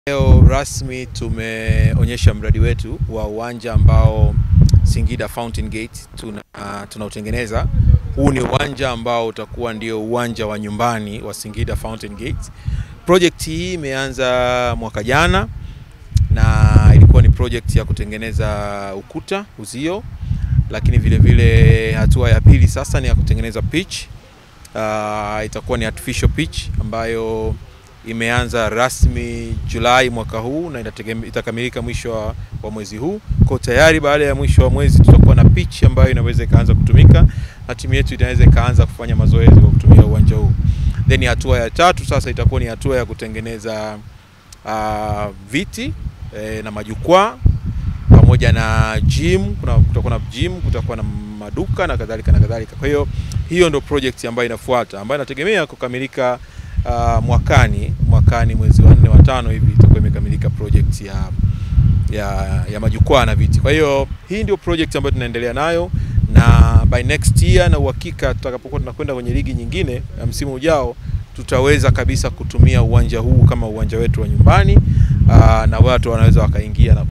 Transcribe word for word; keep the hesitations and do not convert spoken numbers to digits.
Leo rasmi tumeonyesha mradi wetu wa uwanja ambao Singida Fountain Gate tuna uh, tunautengeneza. Huu ni uwanja ambao utakuwa ndio uwanja wa nyumbani wa Singida Fountain Gate. Project hii imeanza mwaka jana na ilikuwa ni project ya kutengeneza ukuta, uzio, lakini vile vile hatua ya pili sasa ni ya kutengeneza pitch. Uh, itakuwa ni artificial pitch ambayo imeanza rasmi Julai mwaka huu na itakamilika mwisho wa, wa mwezi huu. Kwa tayari baada ya mwisho wa mwezi tutakuwa na pitch ambayo inaweza ikaanza kutumika na timu yetu inaweza ikaanza kufanya mazoezi kwa kutumia uwanja huu. Then hatua ya tatu sasa itakuwa ni hatua ya kutengeneza uh, viti eh, na majukwaa pamoja na gym. Kuna kutakuwa na gym, kutakuwa na maduka na kadhalika na kadhalika. Kwa hiyo hiyo ndio project ambayo inafuata ambayo inategemea kukamilika Uh, mwakani mwakani mwezi wa nne wa tano hivi itakuwa imekamilika project ya ya ya majukwaa na viti. Kwa hiyo hii ndio project ambayo tunaendelea nayo, na by next year na uhakika tutakapokuwa tunakwenda kwenye ligi nyingine ya msimu ujao tutaweza kabisa kutumia uwanja huu kama uwanja wetu wa nyumbani, uh, na watu wanaweza wakaingia na